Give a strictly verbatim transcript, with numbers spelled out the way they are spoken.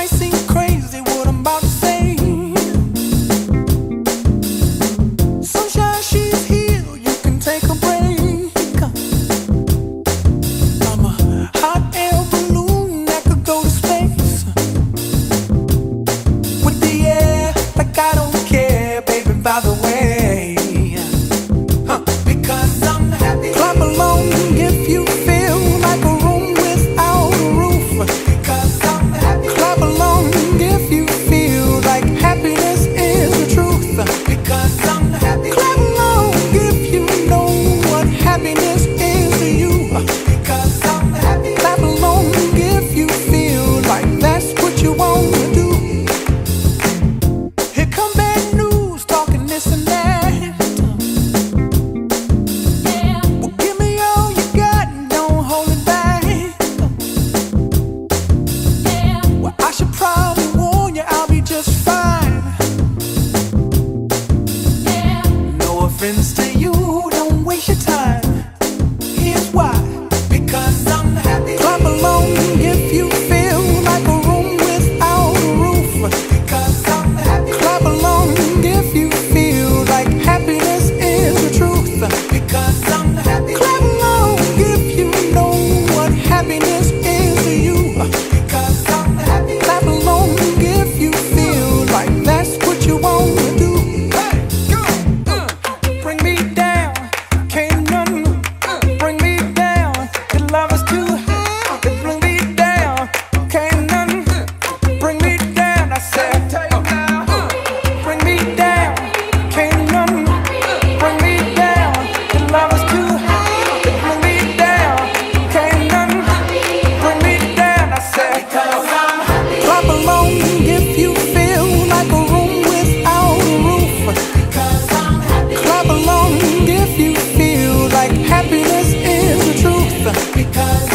might seem crazy what I'm about to say. Sunshine, she's here, you can take a break. I'm a hot air balloon that could go to space. With the air, like I don't care, baby, by the way. Huh. Because I'm happy. Clap along if you feel like a room without a roof. Because I'm happy. Clap along if you feel like happiness is the truth. Because I'm happy. Clap along if you know what happiness is to you. Because I'm happy. Clap along if you feel like that's what you want to do. Here come bad news, talking this and that. Yeah. Well, give me all you got and don't hold it back. Yeah. Well, I should probably warn you, I'll be just fine. Yeah. No offense to you, don't waste your time. Here's why. Because I'm happy. Clap along if you feel like a room without a roof. Because I'm happy. Clap along if you feel like happiness is the truth. Because I'm happy. Clap along if you know what happiness is to you. Because I'm happy. Clap along if you feel like that's what you want to do. Hey, go, uh, bring me down, can't none bring me down. Your love is too high, bring me down, can't none bring me down. I said, bring me down, can't none bring me down. Your love is too high, bring me down, can't none bring me down. I said, clap along if you feel like a room without a roof. Clap along if you feel like happiness is the truth. Because